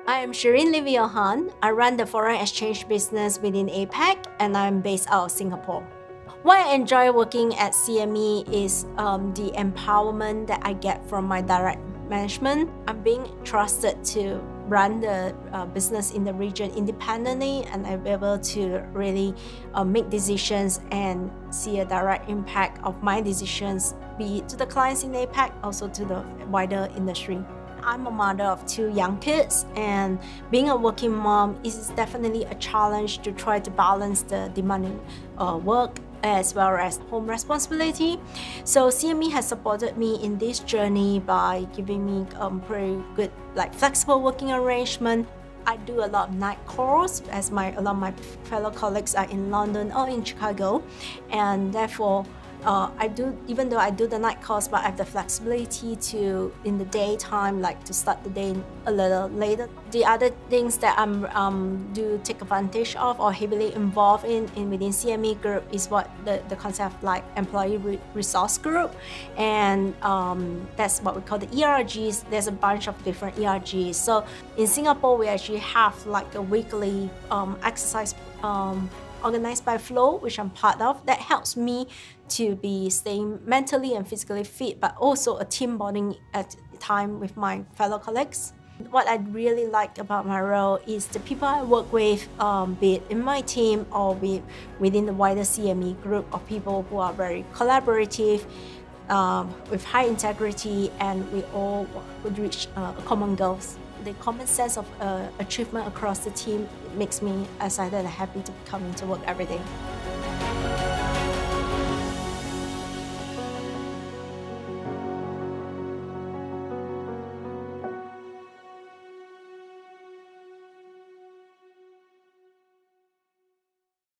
I am Shereen Lewejohann. I run the foreign exchange business within APAC and I'm based out of Singapore. Why I enjoy working at CME is the empowerment that I get from my direct management. I'm being trusted to run the business in the region independently, and I'm able to really make decisions and see a direct impact of my decisions, be it to the clients in APAC, also to the wider industry. I'm a mother of 2 young kids, and being a working mom is definitely a challenge to try to balance the demanding work as well as home responsibility. So CME has supported me in this journey by giving me pretty good flexible working arrangement. I do a lot of night calls as a lot of my fellow colleagues are in London or in Chicago, and therefore even though I do the night calls, but I have the flexibility to, in the daytime, to start the day a little later. The other things that I'm do take advantage of or heavily involved in within CME group is what the concept of employee resource group, and that's what we call the ERGs. There's a bunch of different ERGs. So in Singapore, we actually have a weekly exercise organized by Flow, which I'm part of, that helps me to be staying mentally and physically fit, but also a team bonding at time with my fellow colleagues. What I really like about my role is the people I work with, be it in my team or within the wider CME group of people who are very collaborative, with high integrity, and we all would reach common goals. The common sense of achievement across the team makes me excited and happy to come into work every day.